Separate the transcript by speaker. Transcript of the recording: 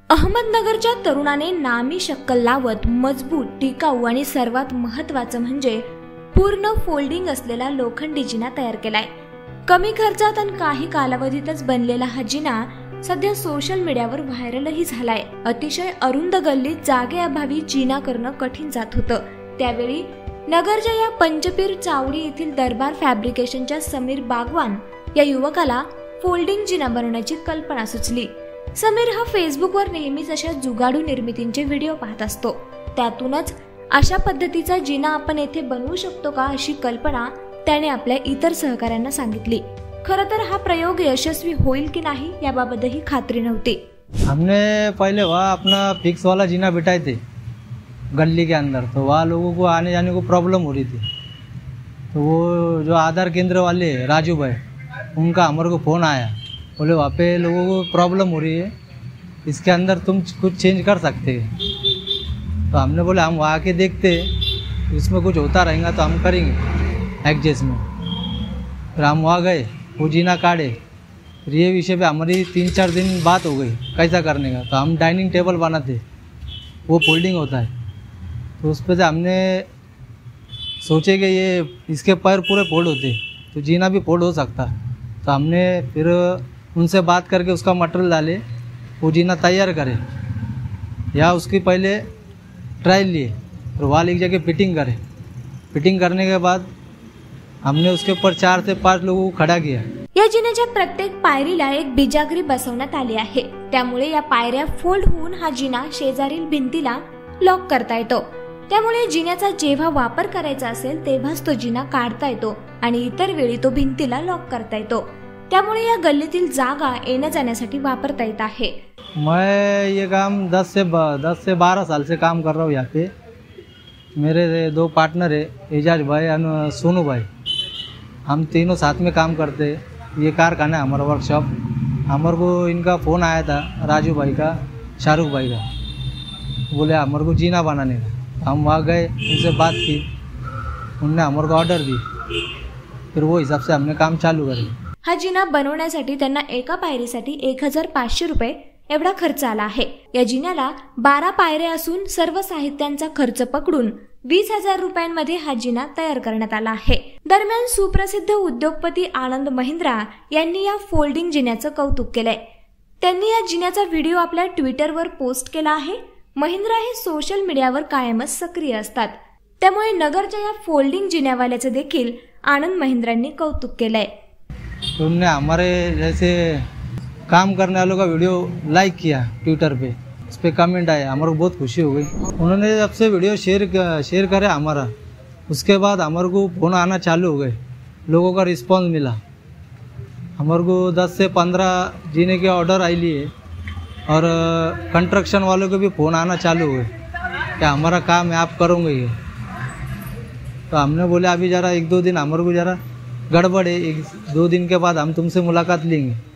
Speaker 1: अहमदनगरच्या तरुणाने नामी शक्कल लावत मजबूत, टिकाऊ आणि सर्वात महत्त्वाचं म्हणजे पूर्ण फोल्डिंग असलेला लोखंडी जिना तयार केलाय। कमी खर्चात आणि काही कालावधीतच बनलेला हा जिना सध्या सोशल मीडियावर व्हायरलही झालाय। अतिशय अरुंद गल्लीत जागेअभावी जिना करणं कठीण जात होतं। त्यावेळी नगरच्या या पंचपीर चावडी येथील दरबार फॅब्रिकेशनच्या समीर बागवान या युवकाला फोल्डिंग जिना बनवण्याची कल्पना सुचली। समीर हा फेसबुकवर नेहमीच अशा जुगाडू निर्मितींचे व्हिडिओ पाहत असतो। त्यातूनच अशा पद्धतीचा जिना आपण येथे बनवू शकतो का अशी कल्पना त्याने आपल्या इतर सहकाऱ्यांना सांगितली। खरं तर हा प्रयोग यशस्वी होईल की नाही याबाबतही खात्री नव्हती।
Speaker 2: हमने पहले वहाँ अपना फिक्स वाला जीना बिठाए थे गली के अंदर, तो वहाँ लोगों को आने जाने को प्रॉब्लम हो रही थी। तो वो जो आधार केंद्र वाले राजू भाई, उनका हमारे को फ़ोन आया, बोले वहाँ पे लोगों को प्रॉब्लम हो रही है, इसके अंदर तुम कुछ चेंज कर सकते हैं। तो हमने बोले हम वहाँ के देखते, इसमें कुछ होता रहेगा तो हम करेंगे एडजस्ट में। फिर हम वहाँ गए, वो जीना काटे। फिर ये विषय पे हमारी 3-4 दिन बात हो गई कैसा करने का। तो हम डाइनिंग टेबल बनाते, वो फोल्डिंग होता है, तो उस पर से हमने सोचे कि ये इसके पैर पूरे फोल्ड होते तो जीना भी फोल्ड हो सकता। तो हमने फिर उनसे बात करके उसका मटेरियल डाले, वो जीना तैयार करे, या उसकी पहले ट्रायल लिए, और वाल एक जगह फिटिंग करे। फिटिंग करने के बाद हमने उसके ऊपर 4 से 5 लोगों को खड़ा किया।
Speaker 1: या जिन्याच्या प्रत्येक पायरीला एक बिजागरी बसवण्यात आली आहे। त्यामुळे या पायऱ्या फोल्ड होऊन हा जिना शेजारील भिंतीला लॉक करता येतो। त्यामुळे जिन्याचा जेव्हा वापर करायचा असेल तेव्हाच तो जिना काढता येतो आणि इतर वेळी तो भिंतीला लॉक करता येतो। त्यामुळे या गल्लीतील जागा येण्या जाण्यासाठी वापरता येत आहे।
Speaker 2: मैं ये काम 10 से 12 साल से काम कर रहा हूँ यहाँ पे। मेरे 2 पार्टनर है, एजाज भाई और सोनू भाई। हम तीनों साथ में काम करते हैं। ये कारखाना है हमारा, वर्कशॉप। हमारे को इनका फ़ोन आया था, राजू भाई का, शाहरुख भाई का, बोले हमारे को जीना बनाने का। हम वहाँ गए, उनसे बात की, उनने हमारे को ऑर्डर दी। फिर वो हिसाब से हमने काम चालू करे।
Speaker 1: हा जिना बनवण्यासाठी त्यांना एका पायरीसाठी 1500 रुपये एवढा खर्च आला आहे। या जिन्याला 12 पायऱ्या असून सर्व साहित्यांचा खर्च पकडून 20,000 रुपयांमध्ये हा जिना तयार करण्यात आला आहे। दरम्यान सुप्रसिद्ध उद्योगपती आनंद महिंद्रा यांनी या फोल्डिंग जिन्याचं कौतुक केलंय। त्यांनी या जिन्याचा व्हिडिओ आपल्या ट्विटरवर पोस्ट केला आहे। महिंद्रा हे सोशल मीडियावर कायमच सक्रिय असतात, त्यामुळे नगरच्या या फोल्डिंग जिन्यावाल्याचं देखील आनंद महिंद्रांनी कौतुक केलंय।
Speaker 2: उन्होंने हमारे जैसे काम करने वालों का वीडियो लाइक किया ट्विटर पे, उस पर कमेंट आया, हमारे को बहुत खुशी हो गई। उन्होंने जब से वीडियो शेयर करा हमारा, उसके बाद हमारे को फ़ोन आना चालू हो गए, लोगों का रिस्पांस मिला। हमारे को 10 से 15 जीने के ऑर्डर आई लिए, और कंस्ट्रक्शन वालों के भी फ़ोन आना चालू हुए कि हमारा काम है, आप करोगे ये। तो हमने बोले अभी ज़रा 1-2 दिन हमारे को ज़रा गड़बड़ है, 1-2 दिन के बाद हम तुमसे मुलाकात लेंगे।